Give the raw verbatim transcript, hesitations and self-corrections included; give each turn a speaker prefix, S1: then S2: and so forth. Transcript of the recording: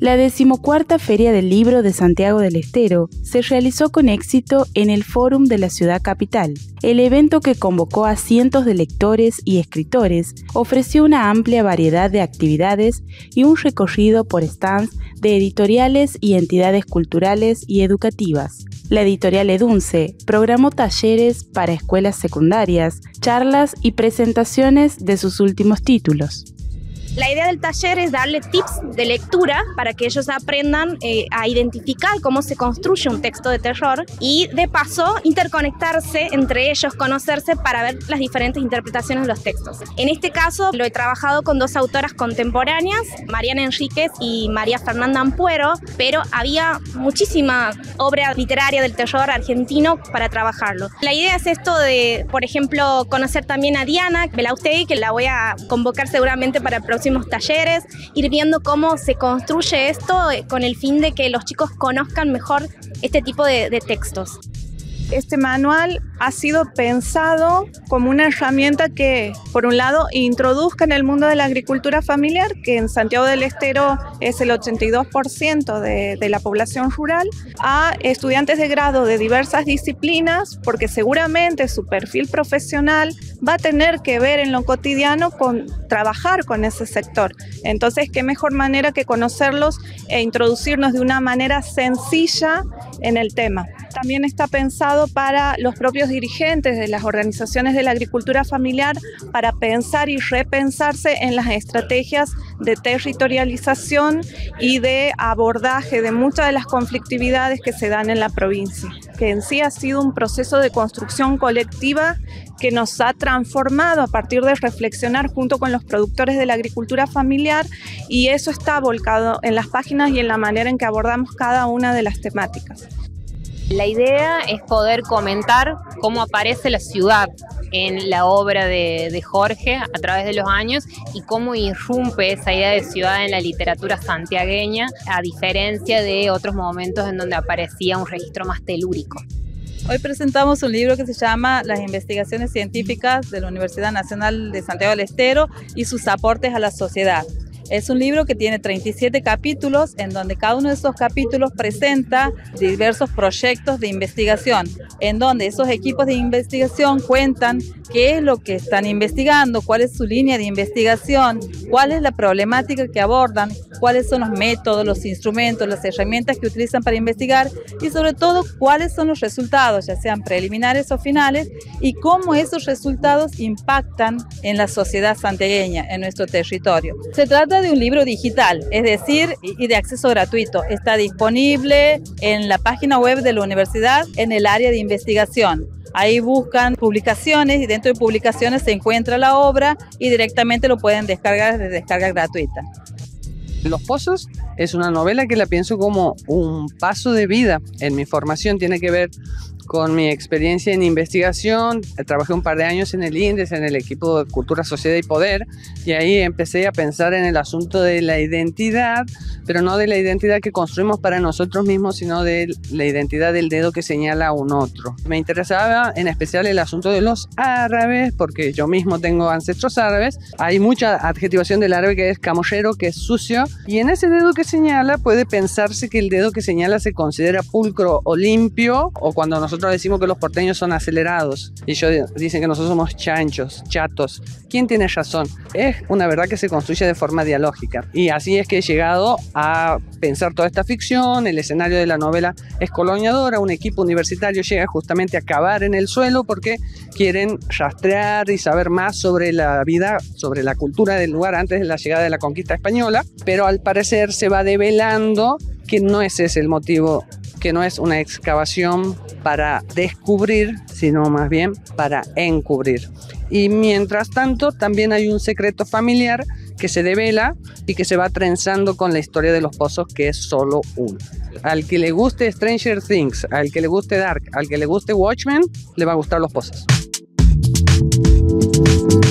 S1: La decimocuarta Feria del Libro de Santiago del Estero se realizó con éxito en el Fórum de la ciudad capital. El evento, que convocó a cientos de lectores y escritores, ofreció una amplia variedad de actividades y un recorrido por stands de editoriales y entidades culturales y educativas. La editorial Edunce programó talleres para escuelas secundarias, charlas y presentaciones de sus últimos títulos.
S2: La idea del taller es darle tips de lectura para que ellos aprendan eh, a identificar cómo se construye un texto de terror y, de paso, interconectarse entre ellos, conocerse para ver las diferentes interpretaciones de los textos. En este caso lo he trabajado con dos autoras contemporáneas, Mariana Enríquez y María Fernanda Ampuero, pero había muchísima obra literaria del terror argentino para trabajarlo. La idea es esto de, por ejemplo, conocer también a Diana Belaustegui, que la voy a convocar seguramente para el próximo talleres, ir viendo cómo se construye esto con el fin de que los chicos conozcan mejor este tipo de, de textos.
S3: Este manual ha sido pensado como una herramienta que, por un lado, introduzca en el mundo de la agricultura familiar, que en Santiago del Estero es el ochenta y dos por ciento de, de la población rural, a estudiantes de grado de diversas disciplinas, porque seguramente su perfil profesional va a tener que ver en lo cotidiano con trabajar con ese sector. Entonces, qué mejor manera que conocerlos e introducirnos de una manera sencilla en el tema. También está pensado para los propios dirigentes de las organizaciones de la agricultura familiar para pensar y repensarse en las estrategias de territorialización y de abordaje de muchas de las conflictividades que se dan en la provincia, que en sí ha sido un proceso de construcción colectiva que nos ha transformado a partir de reflexionar junto con los productores de la agricultura familiar, y eso está volcado en las páginas y en la manera en que abordamos cada una de las temáticas.
S4: La idea es poder comentar cómo aparece la ciudad en la obra de, de Jorge a través de los años y cómo irrumpe esa idea de ciudad en la literatura santiagueña, a diferencia de otros momentos en donde aparecía un registro más telúrico.
S5: Hoy presentamos un libro que se llama Las investigaciones científicas de la Universidad Nacional de Santiago del Estero y sus aportes a la sociedad. Es un libro que tiene treinta y siete capítulos, en donde cada uno de esos capítulos presenta diversos proyectos de investigación, en donde esos equipos de investigación cuentan qué es lo que están investigando, cuál es su línea de investigación, cuál es la problemática que abordan, cuáles son los métodos, los instrumentos, las herramientas que utilizan para investigar y, sobre todo, cuáles son los resultados, ya sean preliminares o finales, y cómo esos resultados impactan en la sociedad santiagueña, en nuestro territorio. Se trata de un libro digital, es decir, y de acceso gratuito. Está disponible en la página web de la universidad en el área de investigación. Ahí buscan publicaciones y dentro de publicaciones se encuentra la obra y directamente lo pueden descargar de descarga gratuita.
S6: Los Pozos es una novela que la pienso como un paso de vida en mi formación. Tiene que ver con mi experiencia en investigación. Trabajé un par de años en el INDES, en el equipo de Cultura, Sociedad y Poder, y ahí empecé a pensar en el asunto de la identidad, pero no de la identidad que construimos para nosotros mismos, sino de la identidad del dedo que señala a un otro. Me interesaba en especial el asunto de los árabes, porque yo mismo tengo ancestros árabes. Hay mucha adjetivación del árabe que es camollero, que es sucio, y en ese dedo que señala puede pensarse que el dedo que señala se considera pulcro o limpio, o cuando nosotros Nosotros decimos que los porteños son acelerados y ellos dicen que nosotros somos chanchos, chatos. ¿Quién tiene razón? Es una verdad que se construye de forma dialógica, y así es que he llegado a pensar toda esta ficción. El escenario de la novela es coloniadora. Un equipo universitario llega justamente a cavar en el suelo porque quieren rastrear y saber más sobre la vida, sobre la cultura del lugar antes de la llegada de la conquista española, pero al parecer se va develando que no es ese el motivo, que no es una excavación para descubrir, sino más bien para encubrir. Y mientras tanto, también hay un secreto familiar que se devela y que se va trenzando con la historia de los Pozos, que es solo uno. Al que le guste Stranger Things, al que le guste Dark, al que le guste Watchmen, le va a gustar Los Pozos.